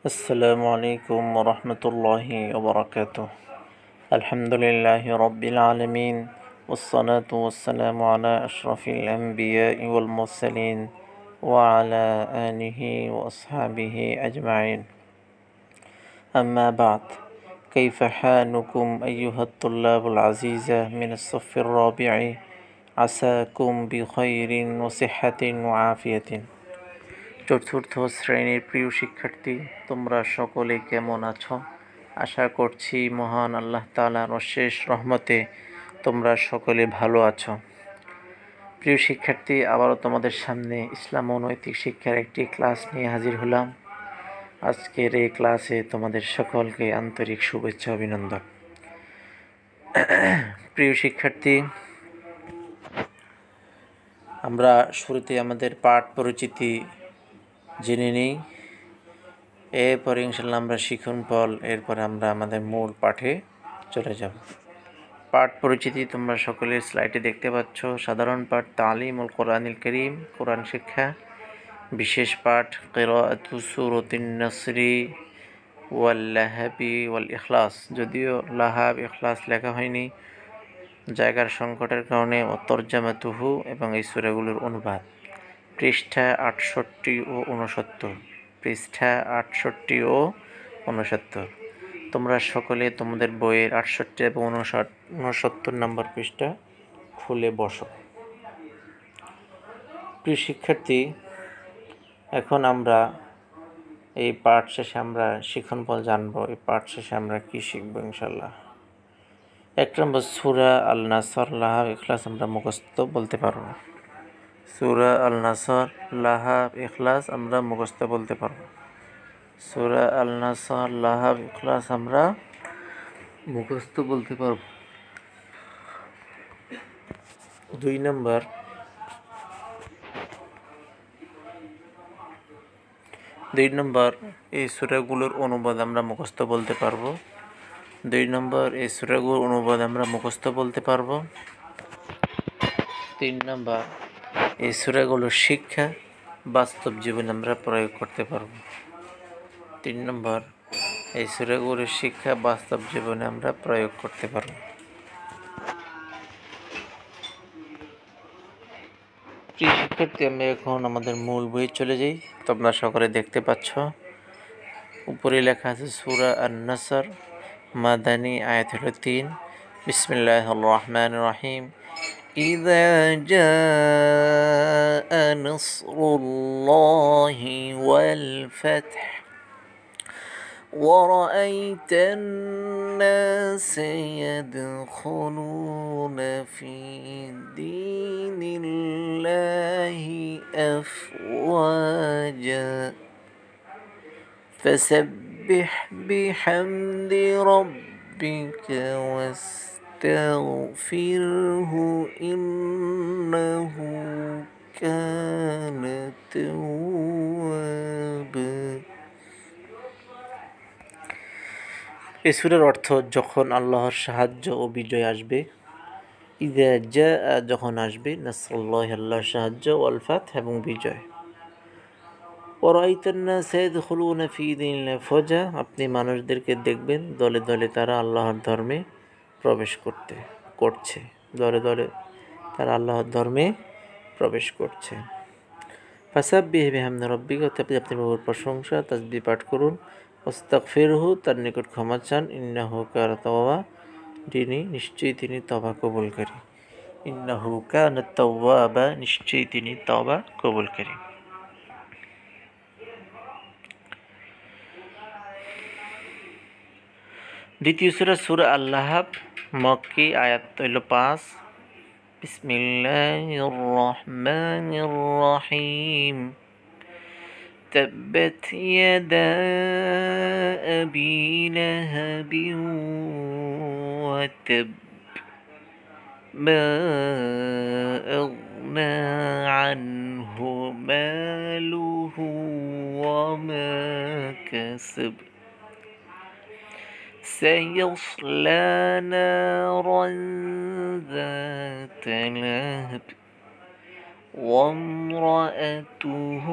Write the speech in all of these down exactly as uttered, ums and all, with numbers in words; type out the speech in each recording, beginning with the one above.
السلام عليكم ورحمة الله وبركاته. الحمد لله رب العالمين، والصلاة والسلام على أشرف الأنبياء والمرسلين وعلى آله وأصحابه أجمعين. أما بعد، كيف حالكم أيها الطلاب العزيزة من الصف الرابع؟ عساكم بخير وصحة وعافية. চতুর্থ শ্রেণীর প্রিয় শিক্ষার্থী, তোমরা সকলে কেমন আছো? আশা করছি মহান আল্লাহ তাআলার অশেষ রহমতে তোমরা সকলে ভালো আছো। প্রিয় শিক্ষার্থী, আবারও তোমাদের সামনে ইসলাম ও নৈতিক শিক্ষার একটি ক্লাস নিয়ে হাজির হলাম। আজকের এই ক্লাসে তোমাদের সকলকে আন্তরিক শুভেচ্ছা অভিনন্দন। প্রিয় শিক্ষার্থী, আমরা শুরুতে আমাদের পাঠ পরিচিতি জেনে নিই, এরপরে ইনশাল্লাহ আমরা শিখন ফল, এরপরে আমরা আমাদের মূল পাঠে চলে যাব। পাঠ পরিচিতি তোমরা সকলের স্লাইডে দেখতে পাচ্ছ। সাধারণ পাঠ তালিম আল কোরআনিল কারীম, কোরআন শিক্ষা। বিশেষ পাঠ কিরাআতু সূরাতিন নাসরি ওয়াল লাহাবি ওয়াল ইখলাস, যদিও লাহাব ইখলাস লেখা হয়নি জায়গার সংকটের কারণে। ওতরজমাতুহু, এবং এই সূরাগুলোর অনুবাদ। পৃষ্ঠা আটষট্টি ও উনসত্তর, পৃষ্ঠা আটষট্টি ও উনসত্তর। তোমরা সকলে তোমাদের বইয়ের আটষট্টি এবং উনষাট উনসত্তর নম্বর পৃষ্ঠা খুলে বসো। প্রিয় শিক্ষার্থী, এখন আমরা এই পাঠ শেষে আমরা শিখন ফল জানবো। এই পাঠ শেষে আমরা কি শিখবো ইনশাল্লাহ। এক নম্বর, সূরা আল নাসর, লাহাব, ইখলাস আমরা মুখস্থ বলতে পারবো। সূরা আল নাসর, লাহাব, ইখলাস আমরা মুখস্থ বলতে পারবো। সূরা আল নাসর, লাহাব, ইখলাস আমরা মুখস্থ বলতে পারবো। দুই নম্বর, দুই নম্বর এই সূরাগুলোর অনুবাদ আমরা মুখস্থ বলতে পারবো। দুই নম্বর এই সূরাগুলোর অনুবাদ আমরা মুখস্থ বলতে পারবো। তিন নম্বর, এই সূরাগুলোর শিক্ষা বাস্তব জীবনে আমরা প্রয়োগ করতে পারব। তিন নম্বর, এই সূরাগুলোর শিক্ষা বাস্তব জীবনে আমরা প্রয়োগ করতে পারব। প্রিয় শিক্ষার্থী, আমরা এখন আমাদের মূল বইয়ে চলে যাই। তোমরা সকলে দেখতে পাচ্ছ, উপরে লেখা আছে সূরা আন-নাসর, মাদানী, আয়াত হলো তিন। বিসমিল্লাহির রহমানির রহিম। إذا جاء نصر الله والفتح ورأيت الناس يدخلون في دين الله أفواجا فسبح بحمد ربك واستغفره إنه كان توابا। এই সূরার অর্থ, যখন আল্লাহর সাহায্য ও বিজয় আসবে। ইযা জাআ, যখন আসবে, নাসরুল্লাহ, আল্লাহর সাহায্য, ওয়াল ফাতহ, এবং বিজয়। ওয়ারাআইতান নাসা ইয়াদখুলুনা ফী দীনিল্লাহি আফওয়াজা, আপনি মানুষদেরকে দেখবেন দলে দলে তারা আল্লাহর ধর্মে প্রবেশ করতে করছে দলে দলে তারা আল্লাহর ধর্মে প্রবেশ করছে। ফাসাব্বিহ বিহামদি রাব্বিকা, আপনি আপনার প্রভুর প্রশংসা তাসবিহ পাঠ করুন। ওয়াস্তাগফিরহু, তার নিকট ক্ষমা চান। ইন্নাহু কানা তাওয়াবা, তিনি নিশ্চয়ই তিনি তওবা কবুলকারী। ইন্নাহু কানা তাওয়াবা, নিশ্চয়ই তিনি তওবা কবুলকারী। দ্বিতীয় সূরা সূরা আল-লাহাব, মক্কি, আয়াত হইল পাঁচ। বিসমিল্লাহির রহমানির রহিম। তাব্বাত ইয়াদা আবি লাহাবিন ওয়া তাব মা আগনা আনহু মালুহু ওয়া মা কাসাব سيصلى نارا ذات لهب وامرأته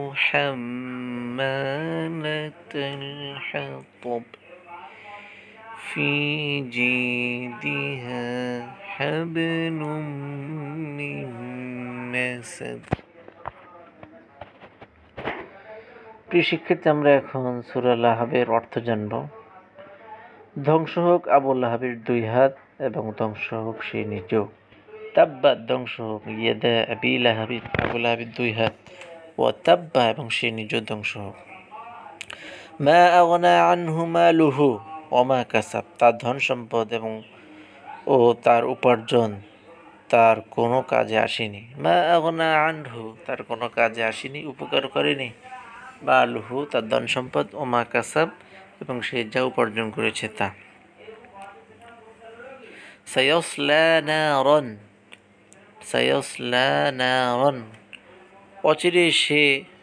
حمالة الحطب في جيدها حبل من مسد। প্রিয় শিক্ষার্থী, আমরা এখন সূরা লাহাবের অর্থ জানব। ধ্বংস হোক আবু লাহাবের দুই হাত এবং ধ্বংস হোক সে নিজেও। তাব্বাত ধ্বংস হোক ইয়াদা আবি লাহাবিন আবু লাহাবের দুই হাত, ও তাব্বা এবং সে নিজেও ধ্বংস হোক। মা আগনা আনহু মালুহু ওয়া মা কাসাব, তার ধন সম্পদ এবং ও তার উপার্জন তার কোনো কাজে আসেনি। মা আগনা আনহু, তার কোনো কাজে আসেনি, উপকার করেনি। মালুহু, তার ধন সম্পদ, ও মা কাসাব এবং সে যা উপার্জন করেছে তা। সায়াসলা নারান, সায়াসলা নারান, অচিরে সে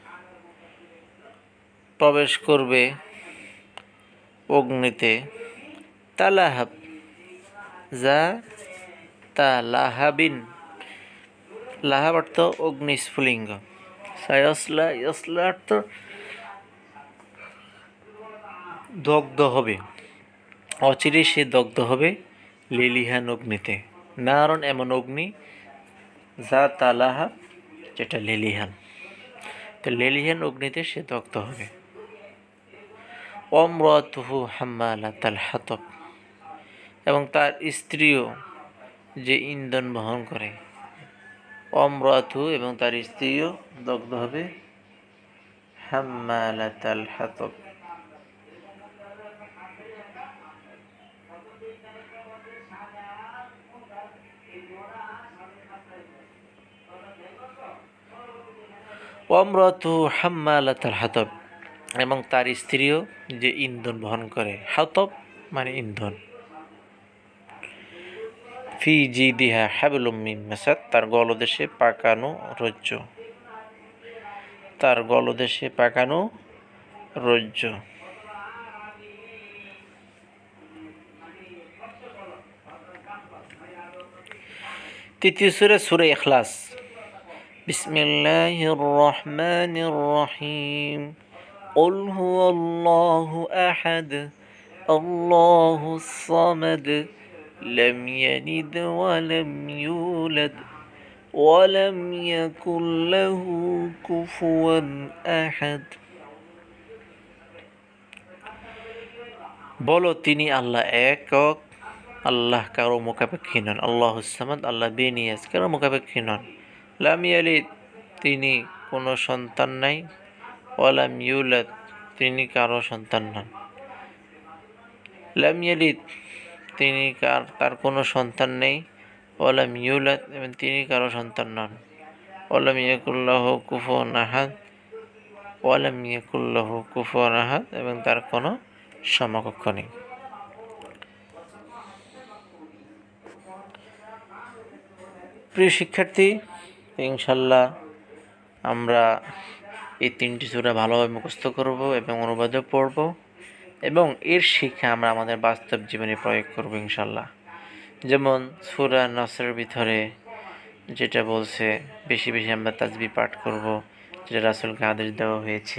প্রবেশ করবে অগ্নিতে। তালাহাব, যা তালাহাবিন, লাহাব অর্থ অগ্নি স্ফুলিঙ্গ। সায়াসলা, ইয়াসলা অর্থ দগ্ধ হবে, অচিরে সে দগ্ধ হবে লেলিহান অগ্নিতে। নারন এমন অগ্নি, যা তালাহাব যেটা লেলিহান, তো লেলিহান অগ্নিতে সে দগ্ধ হবে। ওমরাতুহু হাম্মালাতাল হাতব, এবং তার স্ত্রীও যে ইন্ধন বহন করে। ওমরাতুহু, এবং তার স্ত্রীও দগ্ধ হবে হাম্মালাতাল হাতব। ওমরাতুহু হাম্মালাতাল হাতব, এবং তার স্ত্রীও যে ইন্ধন বহন করে। হাতব মানে ইন্ধন। ফি জিদিহা হাবলুম মিন মাসাদ, তার গলদেশে পাকানো রজ্জ, তার গলদেশে পাকানো রজ্জ। তৃতীয় সূরা সূরা ইখলাস। বিসমিল্লাহির রহমানির রহিম। قل هو الله أحد الله الصمد لم يلد ولم يولد ولم يكن له كفوا أحد। বলো তিনি আল্লাহ একক, আল্লাহ কারো মুখাপেক্ষী নন। আল্লাহুস সামাদ, আল্লাহ বেনিয়াজ, কারো মুখাপেক্ষী নন। লাম ইয়ালিদ, তিনি কোনো সন্তান নাই। ওয়ালাম ইউলাদ, তিনি কারো সন্তান নন। লাম ইয়ালিদ, তিনি কার তার কোনো সন্তান নেই। ওয়ালাম ইউলাদ, এবং তিনি কারো সন্তান নন। ওয়ালাম ইয়াকুল লাহু কুফুয়ান আহাদ, ওয়ালাম ইয়াকুল লাহু কুফুয়ান আহাদ, এবং তার কোনো সমকক্ষ নেই। প্রিয় শিক্ষার্থী, ইনশাল্লাহ আমরা এই তিনটি সূরা ভালোভাবে মুখস্থ করব এবং অনুবাদও পড়ব, এবং এর শিক্ষা আমরা আমাদের বাস্তব জীবনে প্রয়োগ করব ইনশাল্লাহ। যেমন সূরা নাসরের ভিতরে যেটা বলছে, বেশি বেশি আমরা তাসবিহ পাঠ করব, যেটা রাসূলকে আদেশ দেওয়া হয়েছে।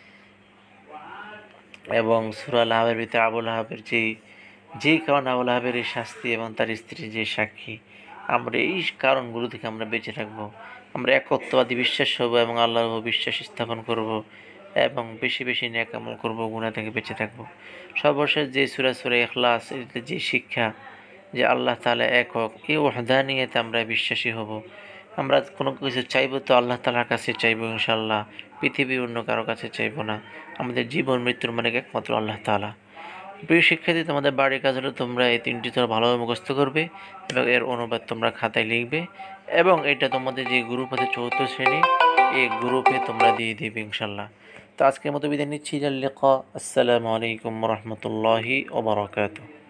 এবং সূরা লাহাবের ভিতরে আবু লাহাবের যে যেই কারণে আবু লাহাবের এই শাস্তি এবং তার স্ত্রীর যে সাক্ষী, আমরা এই কারণগুলো থেকে আমরা বেঁচে থাকবো। আমরা একত্ববাদী বিশ্বাস হব এবং আল্লাহর উপর বিশ্বাস স্থাপন করব, এবং বেশি বেশি নেক আমল করব, গুনাহ থেকে বেঁচে থাকব। সর্বশেষ যে সূরা সূরা ইখলাস, এতে যে শিক্ষা যে আল্লাহ তাআলা একক, এই ওয়াহদানিয়তে আমরা বিশ্বাসী হব। আমরা কোনো কিছু চাইবো তো আল্লাহ তাআলার কাছে চাইবো ইনশাআল্লাহ, পৃথিবীর অন্য কারো কাছে চাইবো না। আমাদের জীবন মৃত্যুর মালিক একমাত্র আল্লাহ তাআলা। প্রিয় শিক্ষার্থী, তোমাদের বাড়ির কাজ হলো তোমরা এই তিনটি তোমরা ভালোভাবে মুখস্থ করবে এবং এর অনুবাদ তোমরা খাতায় লিখবে, এবং এটা তোমাদের যে গ্রুপ আছে চতুর্থ শ্রেণী, এই গ্রুপে তোমরা দিয়ে দিবে ইনশাআল্লাহ। তো আজকের মতো বিদায় নিচ্ছি। ইলাল লিকা। আসসালামু আলাইকুম ওয়া রাহমাতুল্লাহি ওয়া বারাকাতুহু।